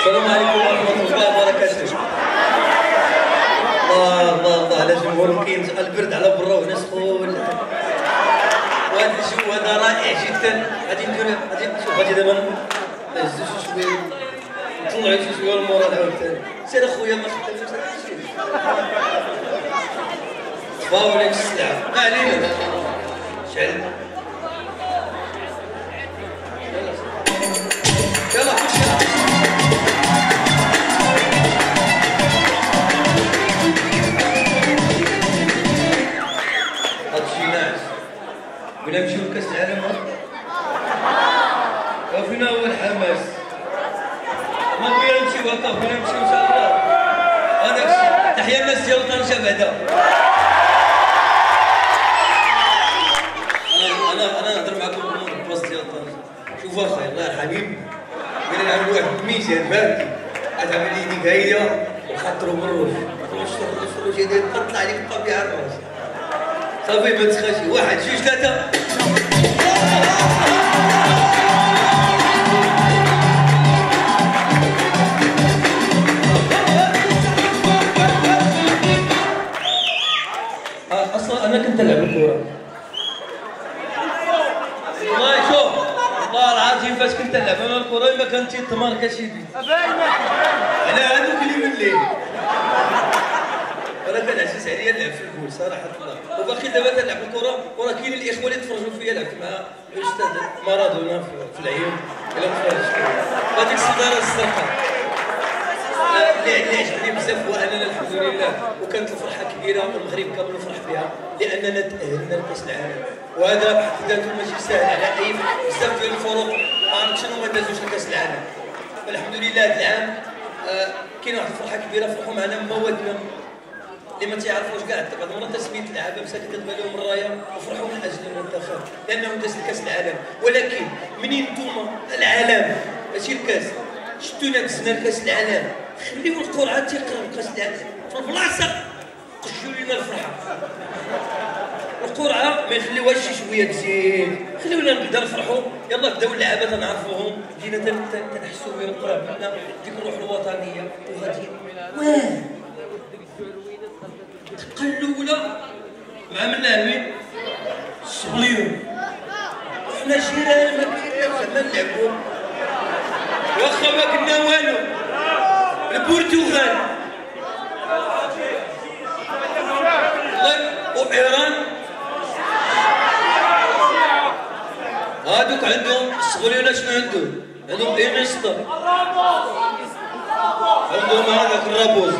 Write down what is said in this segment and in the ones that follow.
السلام عليكم ورحمة الله وبركاته. الله على جمهور كاين البرد على برا وهنا سخون. وهذا الجو هذا رائع جدا. غادي دابا نهزو شويه نطلعو شويه المورال عاوتاني. سير اخويا ما خدامش صفاو لك السلعه ما علينا شعل. يلا خش هادشي ناعس. بغينا نمشيو لكاس العالم وفينا هو الحماس. ما بغينا نمشيو هكا بغينا نمشيو ان شاء الله. هذاك الشيء. تحية الناس ديال طنجة بعدا. انا نهضر معكم من البلاصه ديال طنجة. شوفوا اخويا الله يرحم قال لي عند واحد الميزان فهمتي عاد عمل لي ديك هي وخاطرو من الروج ديال طلع عليك الطبيعه الراس صافي ما تسخاش. واحد جوج ثلاثه. اصلا انا كنت العب الكره والله. شوف والله العظيم فاش كنت نلعب انا الكره ما كانت تيطمر كشي بيت على هذوك اللي من الليل. انا كان عزيز عليا نلعب في الجول صراحه الله. وباقي دابا تنلعب الكره وراه كاين الاخوه اللي تفرجوا فيا لعبت مع الاستاذ مارادونا في العيون الا تفرجت هذيك الصداره الزرقاء اللي عجبني بزاف هو اننا الحمد لله وكانت الفرحه كبيره والمغرب كامل فرح بها لاننا تاهلنا لكاس العالم. وهذا بحد ذاته ماشي ساهل على اي بزاف ديال الفرق ما عرفتش شنو ما دازوش لكاس العالم. فالحمد لله هذا العام كاين واحد الفرحه كبيره فرحوا معنا موادنا اللي ما تيعرفوش كاع. بعض المرات تسميه اللعابه مساكن كتبان لهم الرايه وفرحوا من اجل المنتخب لانهم داز لكاس العالم. ولكن منين نتوما العالم ماشي الكاس شتونا دزنا لكاس العالم خليو القرعه تيقرب كاس العالم في البلاصه قشوا لينا الفرحه. القرعه ما يخليوهاش شي شويه تزيد خليونا نبدا نفرحوا. يلا بداو اللعابه تنعرفوهم بدينا تنحسوا بهم قراب منا ديك الروح الوطنيه وغادي واه تبقى الاولى مع من لاعبين الصبليون وحنا جيران ما كاين زعما نلعبوا واخا ما كنا والو. البرتغال وايران هادوك عندهم الصغيرين شنو عندهم؟ عندهم انيستا عندهم هذاك الرابوز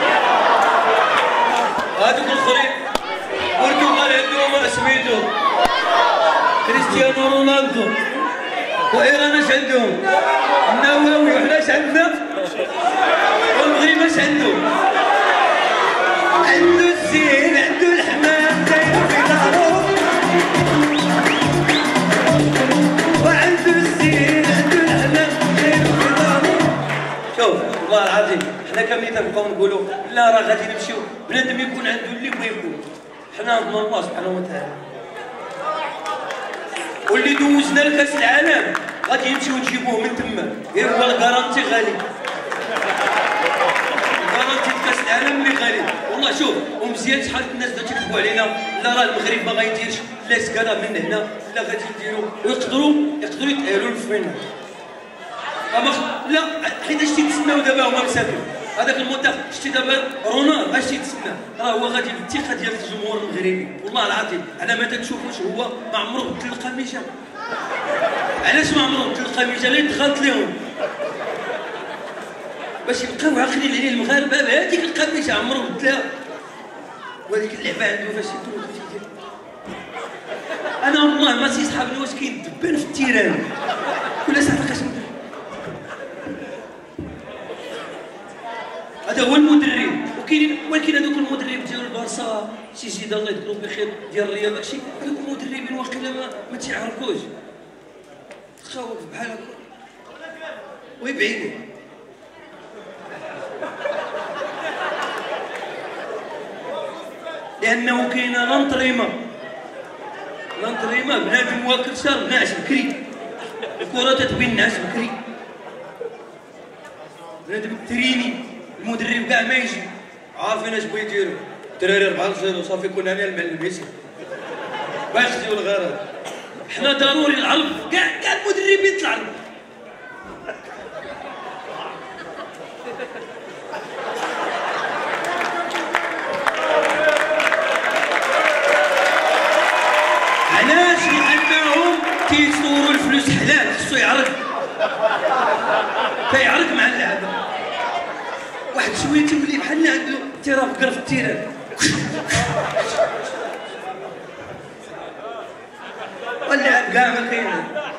هادوك الاخرين. البرتغال عندهم سميتو كريستيانو رونالدو. وايران اش عندهم؟ النووي. وحنا اش عندنا؟ والمغرب اش عنده؟ عنده الزين عنده الحمام داير في ظهرو وعنده الزين عنده الحمام داير في ظهرو. شوف والله العظيم حنا كاملين تنبقاو نقولوا لا راه غادي نمشيو بنادم يكون عنده اللي بغا يكون. حنا نضمن الله سبحانه وتعالى واللي دوزنا لكاس العالم غادي نمشيو نجيبوه من تما. غير هو الكارانتي غالي. الكارانتي لكاس العالم اللي غالي والله. شوف ومزيان شحال الناس بداو تيكذبوا علينا لا راه المغرب ما غايديرش لا سكالا من هنا لا غادي يديروا ويقدروا يتاهلوا للفينال. لا حيتاش تيتسناو دابا هما مساكن هذاك المنتخب. شتي دابا رونالد اش تيتسنى؟ راه هو غادي بالثقه ديال الجمهور المغربي والله العظيم. على ما تنشوفوش هو ما عمرو بدل القميجه. علاش ما عمرو بدل القميجه؟ غير دخلت لهم باش يبقاو عاقلين عليه المغاربه بهذيك القميجه عمرو بدلها. وهذيك اللعبه عنده فاش يدوز تيدير. انا والله ما تيصحابني واش كاين دبان في التيران ولا صافي هذا هو المدرب. وكاين ولكن هذوك المدرب ديال البارسا شي زيد الله يذكرو بخير ديال الرياض داكشي هذوك المدربين واقيلا ما تيعرفوش تخوف بحال هكا ويبعدوا. لانه كاينه لانطريما بنادم واكل شهر ناعس بكري الكره تتبين ناعس بكري بنادم التريني المدرب كاع ما يجي عارفين اش بغا يديروا الدراري 4-0 صافي كنا انا المعلم ميسي باش يخديو الغرض حنا ضروري العرض كاع المدربين يطلع لهم علاش؟ لانهم كيصوروا الفلوس حلال خصو يعرض كيعرض مع اللعبه واحد شويه تولي بحال عنده تيرافكر في التيران واللعب كاع ما كاين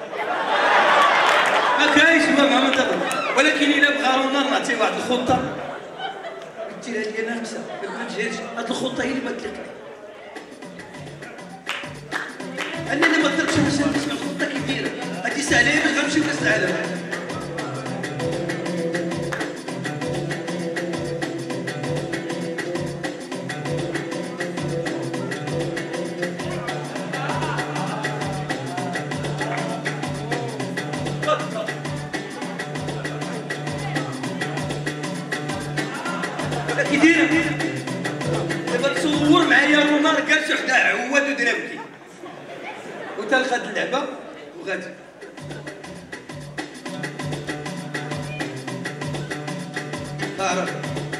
ما كاينش هو مع منطقه ولكن الا بغا رونالدو نعطيه واحد الخطه قلت لها هي ناقصه ما تجيش هاد الخطه هي اللي ما تليق انا اللي ما طلبتش باش نسمع الخطه كي دايره هادي ساهله باش غنمشيو كاس العالم كي دايره دابا تصور معايا رونالدو جالس وحده عواد ودرابكي وتا خد اللعبه وغادي تعرف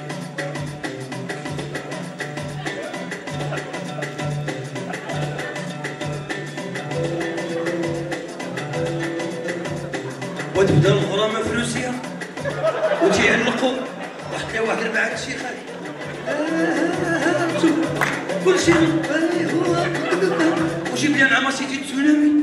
وتبدا الغرامه في روسيا وتيعلقوا واحد 4 شيخات كل شيء وجيب لي انا سيتي تسونامي